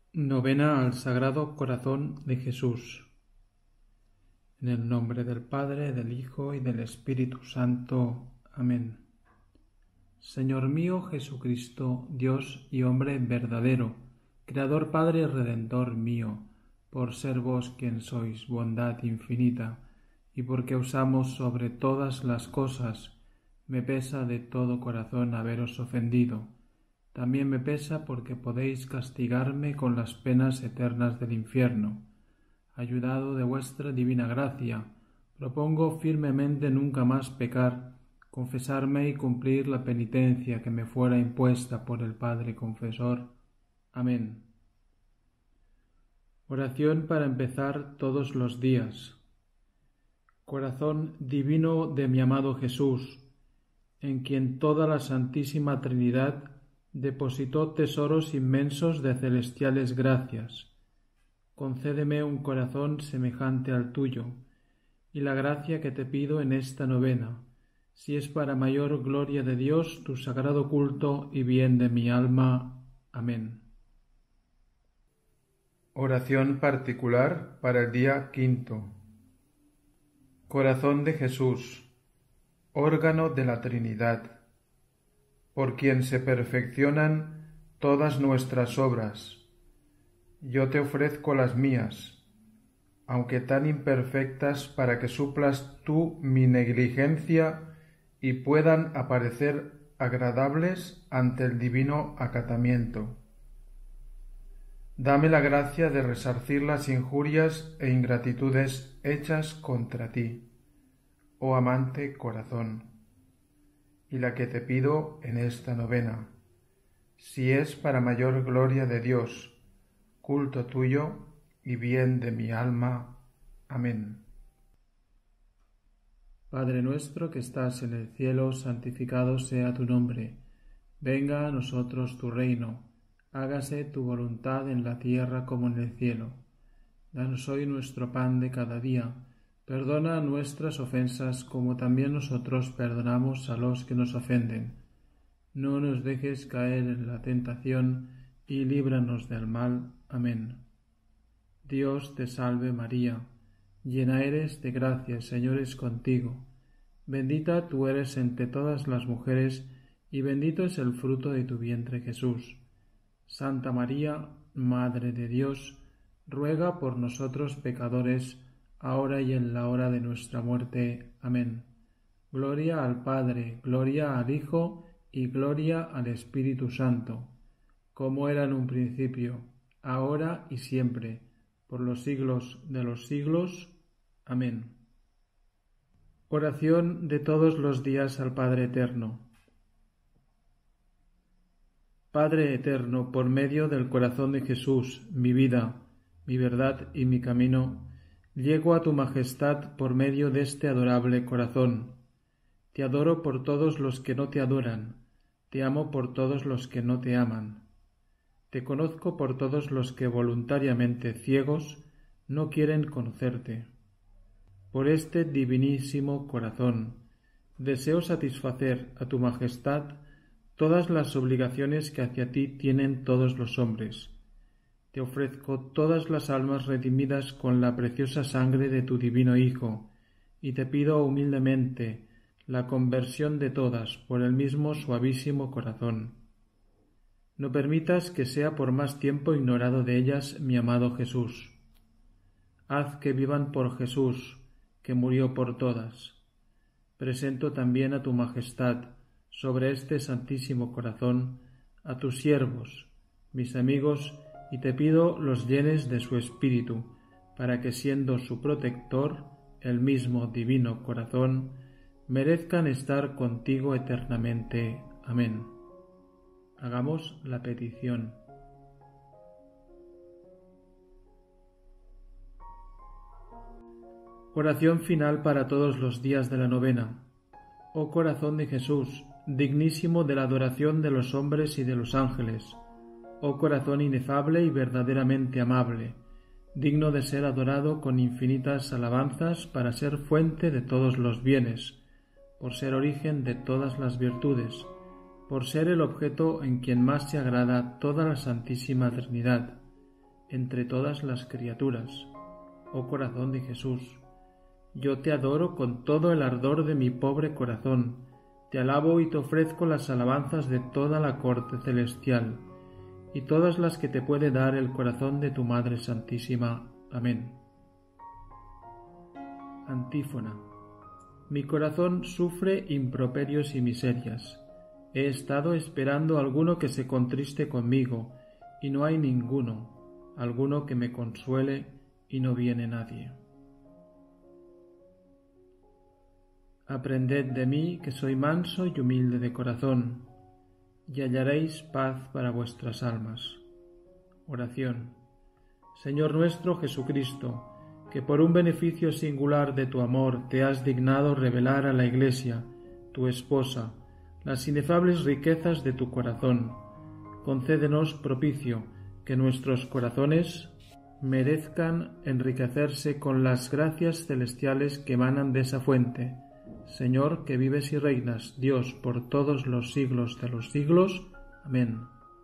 Novena al Sagrado Corazón de Jesús. En el nombre del Padre, del Hijo y del Espíritu Santo. Amén. Señor mío Jesucristo, Dios y hombre verdadero, Creador, Padre y Redentor mío, por ser vos quien sois bondad infinita, y porque os amo sobre todas las cosas, me pesa de todo corazón haberos ofendido. También me pesa porque podéis castigarme con las penas eternas del infierno. Ayudado de vuestra divina gracia, propongo firmemente nunca más pecar, confesarme y cumplir la penitencia que me fuera impuesta por el Padre Confesor. Amén. Oración para empezar todos los días. Corazón divino de mi amado Jesús, en quien toda la Santísima Trinidad depositó tesoros inmensos de celestiales gracias. Concédeme un corazón semejante al tuyo, y la gracia que te pido en esta novena, si es para mayor gloria de Dios, tu sagrado culto y bien de mi alma. Amén. Oración particular para el día quinto. Corazón de Jesús, órgano de la Trinidad, por quien se perfeccionan todas nuestras obras. Yo te ofrezco las mías, aunque tan imperfectas, para que suplas tú mi negligencia y puedan aparecer agradables ante el divino acatamiento. Dame la gracia de resarcir las injurias e ingratitudes hechas contra ti, oh amante corazón, y la que te pido en esta novena, si es para mayor gloria de Dios, culto tuyo y bien de mi alma. Amén. Padre nuestro que estás en el cielo, santificado sea tu nombre. Venga a nosotros tu reino. Hágase tu voluntad en la tierra como en el cielo. Danos hoy nuestro pan de cada día. Perdona nuestras ofensas como también nosotros perdonamos a los que nos ofenden. No nos dejes caer en la tentación y líbranos del mal. Amén. Dios te salve María, llena eres de gracia, el Señor es contigo. Bendita tú eres entre todas las mujeres, y bendito es el fruto de tu vientre Jesús. Santa María, Madre de Dios, ruega por nosotros pecadores, ahora y en la hora de nuestra muerte. Amén. Gloria al Padre, gloria al Hijo, y gloria al Espíritu Santo, como era en un principio, ahora y siempre, por los siglos de los siglos. Amén. Oración de todos los días al Padre Eterno. Padre eterno, por medio del corazón de Jesús, mi vida, mi verdad y mi camino, llego a tu majestad por medio de este adorable corazón. Te adoro por todos los que no te adoran, te amo por todos los que no te aman. Te conozco por todos los que voluntariamente ciegos no quieren conocerte. Por este divinísimo corazón deseo satisfacer a tu majestad todas las obligaciones que hacia ti tienen todos los hombres. Te ofrezco todas las almas redimidas con la preciosa sangre de tu divino Hijo, y te pido humildemente la conversión de todas por el mismo suavísimo corazón. No permitas que sea por más tiempo ignorado de ellas mi amado Jesús. Haz que vivan por Jesús, que murió por todas. Presento también a tu majestad, sobre este santísimo corazón, a tus siervos, mis amigos, y te pido los llenes de su espíritu, para que siendo su protector, el mismo divino corazón, merezcan estar contigo eternamente. Amén. Hagamos la petición. Oración final para todos los días de la novena. Oh corazón de Jesús, dignísimo de la adoración de los hombres y de los ángeles, oh corazón inefable y verdaderamente amable, digno de ser adorado con infinitas alabanzas para ser fuente de todos los bienes, por ser origen de todas las virtudes, por ser el objeto en quien más se agrada toda la Santísima Trinidad. entre todas las criaturas. Oh corazón de Jesús, yo te adoro con todo el ardor de mi pobre corazón, te alabo y te ofrezco las alabanzas de toda la corte celestial, y todas las que te puede dar el corazón de tu Madre Santísima. Amén. Antífona. Mi corazón sufre improperios y miserias. He estado esperando alguno que se contriste conmigo, y no hay ninguno, alguno que me consuele, y no viene nadie. Aprended de mí, que soy manso y humilde de corazón, y hallaréis paz para vuestras almas. Oración. Señor nuestro Jesucristo, que por un beneficio singular de tu amor te has dignado revelar a la Iglesia, tu esposa, las inefables riquezas de tu corazón, concédenos propicio que nuestros corazones merezcan enriquecerse con las gracias celestiales que emanan de esa fuente. Señor, que vives y reinas, Dios, por todos los siglos de los siglos. Amén.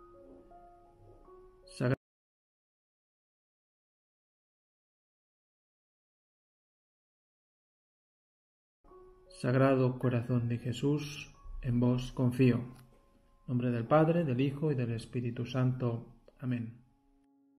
Sagrado Corazón de Jesús, en vos confío. En nombre del Padre, del Hijo y del Espíritu Santo. Amén.